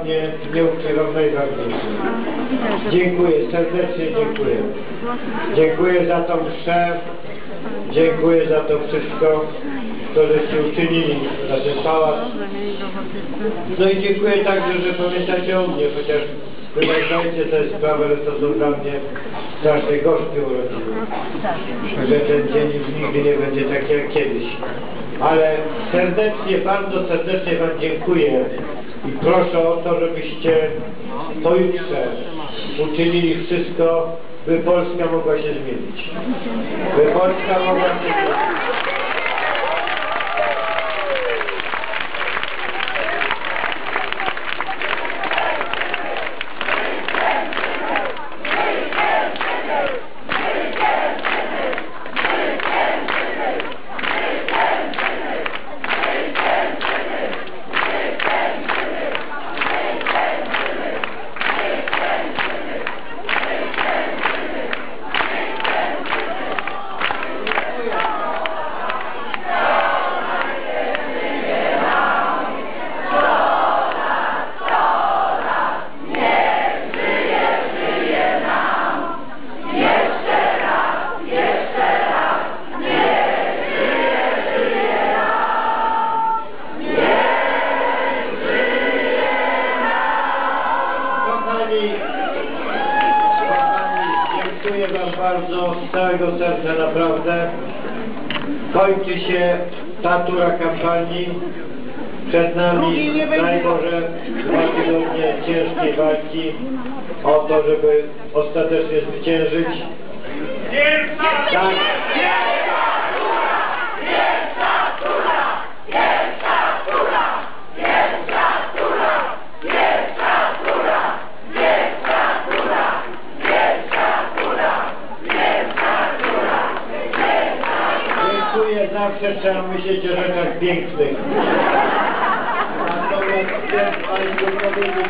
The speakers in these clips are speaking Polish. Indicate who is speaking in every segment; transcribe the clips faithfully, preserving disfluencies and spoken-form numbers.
Speaker 1: mnie nie ukrywam najważniejsze. Dziękuję, serdecznie dziękuję. Dziękuję za tą mszę, dziękuję za to wszystko, co żeście uczynili na ten pałac. No i dziękuję także, że pamiętacie o mnie, chociaż pamiętajcie tę sprawę, że to są dla mnie strasznie gorzkie urodziny. Że ten dzień już nigdy nie będzie taki jak kiedyś. Ale serdecznie, bardzo serdecznie wam dziękuję i proszę o to, żebyście pojutrze uczynili wszystko, by Polska mogła się zmienić. By Polska mogła się zmienić. Dziękuję wam bardzo z całego serca, naprawdę. Kończy się ta tura kampanii. Przed nami, daj Boże, dwa tygodnie ciężkiej walki o to, żeby ostatecznie zwyciężyć. Tak. Zawsze trzeba myśleć o rzeczach pięknych. Natomiast chcę Państwu powiedzieć,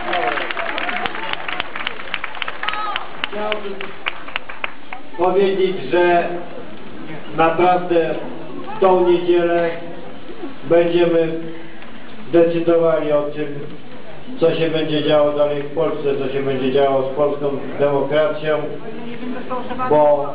Speaker 1: chciałbym powiedzieć, że naprawdę w tą niedzielę będziemy decydowali o tym, co się będzie działo dalej w Polsce, co się będzie działo z polską demokracją, bo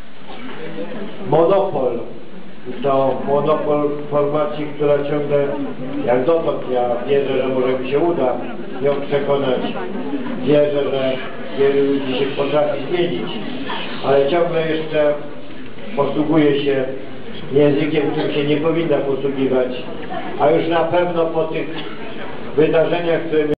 Speaker 1: monopol to monopol formacji, która ciągle, jak dotąd, ja wierzę, że może mi się uda ją przekonać, wierzę, że wielu ludzi się potrafi zmienić, ale ciągle jeszcze posługuje się językiem, którym się nie powinna posługiwać, a już na pewno po tych wydarzeniach, które